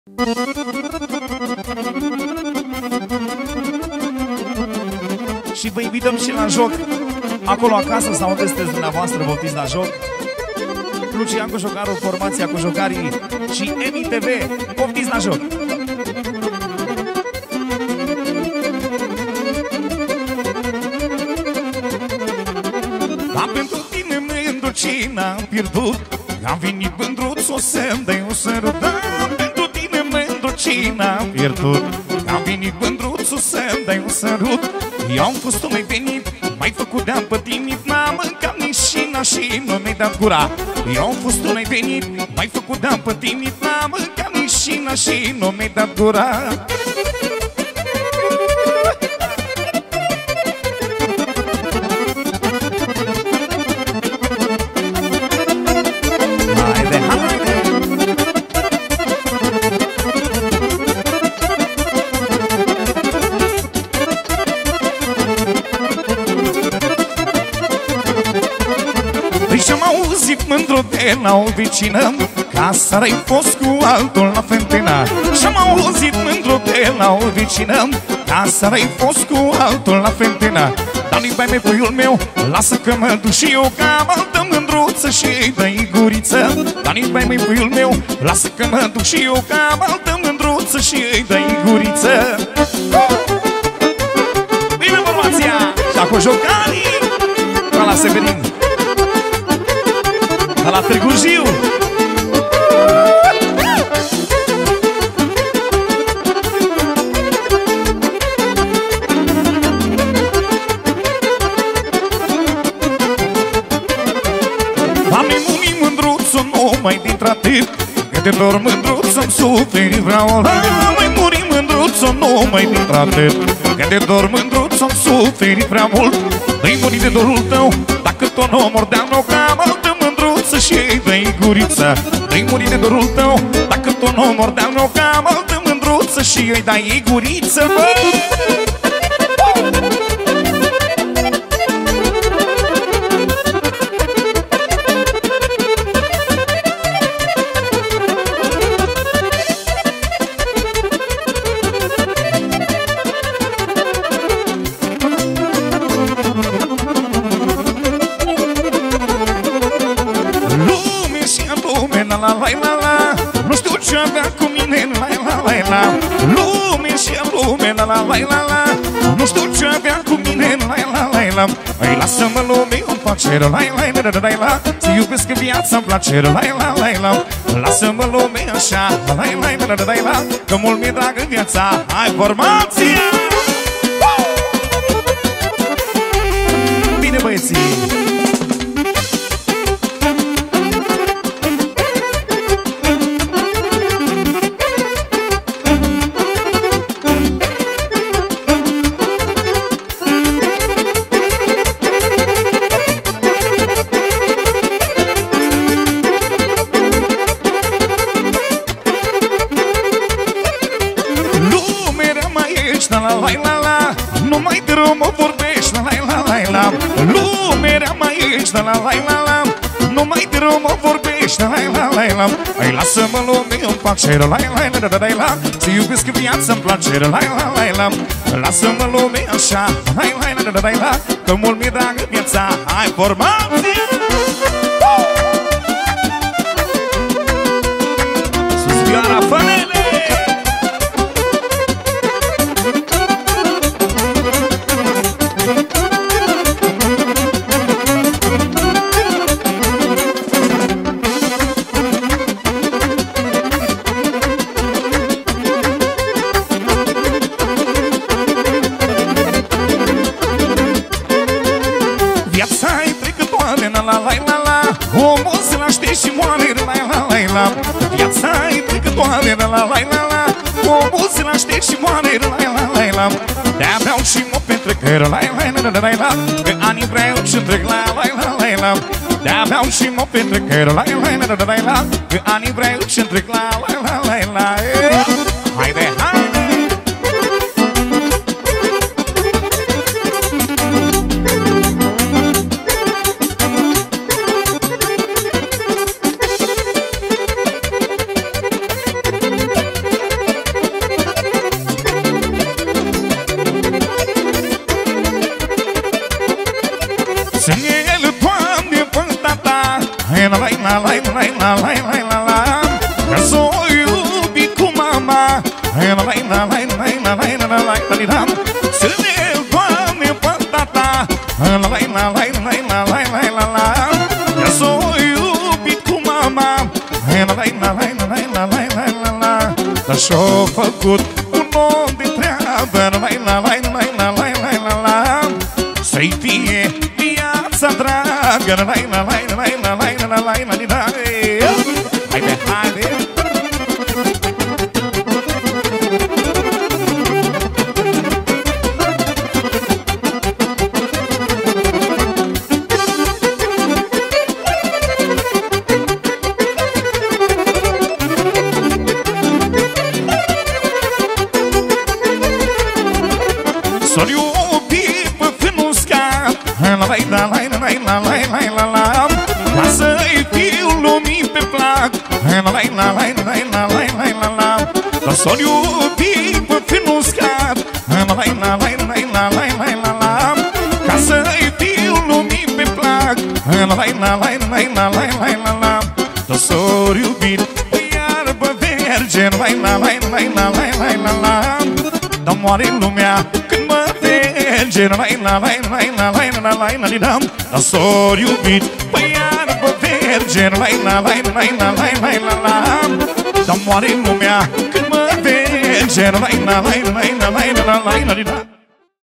Și vă invităm și la joc. Acolo acasă sau unde sunteți dumneavoastră, vă la joc. Lucian Cojocaru, formația Cojocarii și Emi TV, poftiți la joc. Dar pentru tine mândru cine am pierdut, am venit mândruț o să-mi dai un sărut. Dar pentru tine mândru cine am pierdut, am venit mândruț o să-mi dai un sărut. Eu am fost mai venit, mai făcut de-am pătimit, n-am mâncat nici șina și nu mi-ai dat gura. Eu am fost mai venit, mai făcut de-am pătimit, n-am mâncat nici șina și nu mi-ai dat gura. Mândru de la o vecină, ca să-i fost cu altul la fântână. Și-am auzit mândru de la o vecină, ca să-i fost cu altul la fântână. Dar nu-i bai, puiul meu, lasă că mă duc și eu, că am altă mândruță și-i dă-i guriță. Dar nu-i bai, puiul meu, lasă că mă duc și eu, că am altă mândruță și-i dă-i guriță. Bine formația! Și-a Cojocarii, ca la Severin, ca la Târgu Jiu. Am nemunit mândruțul numai dintr-atât, că de dor mândruț-mi suferi vreau. Am nemunit mândruțul numai dintr-atât, că de dor mândruț-mi suferi prea mult. Dă-i muri de dorul tău, dacă tot nu mor de-am nou, că am altă mândruță și-i dă-i guriță. Dă-i muri de dorul tău, dacă tot nu mor de-am nou, că am altă mândruță și-i dă-i guriță. Nu știu ce avea cu mine, la. Lume și lume, la. Nu știu ce avea cu mine, la. Hai, lasă-mă lume în pace, la. Să iubesc viața-mi place, la. Lasă-mă lume așa, la. Că mult mi-e dragă viața. Hai, formație! Bine, băieții! Numai de rău mă vorbești, la. Lumea mai ești, la. Numai de rău mă vorbești, la. Hai, lasă-mă lume în pace, la. Să iubesc viața-mi place, la. Lasă-mă lume așa, la. Că mult mi-e dragă viața. Hai, formație! Sus vioara, fănele! Omul se naște și moare, la. Viața-i trecătoare, la. Omul se naște și moare, la. De-abia și mă petrecere, la. Că anii vreau și-mi trec, la. De-abia și mă petrecere, la. Că anii vreau și-mi trec, la. Haide, haide! la la la la la. Că s-o iubi cu mama. La la la la la la la la la la la. Să ne doamne pe tata. La la la la la la la la la la. Că s-o iubi cu mama. La la la la la la la la la la. Dar și-o făcut un om de treabă. La la la la la la la la la. Să-i fie viața dragă. La la la la la la la la la la. Haide, haide. S-o iubi pe fânul scat. La la la la la la la la la la. Ca să-i fiu lumii pe plac. La la la la la la la la la la. Dar s-o iubi pe fânul scat. La la la la la la la la la la. Ca să-i fiu lumii pe plac. La la la la la la la la la la. Dar s-o iubi pe iarbă verge. La la la la la la la la la. Dar moare lumea când mă vege. La la la la la la la la la la la. Dar s-o iubit pe iarbă verge. La la la la la la la la la. Dar moare lumea când mă vege. La la la la la la la la la la.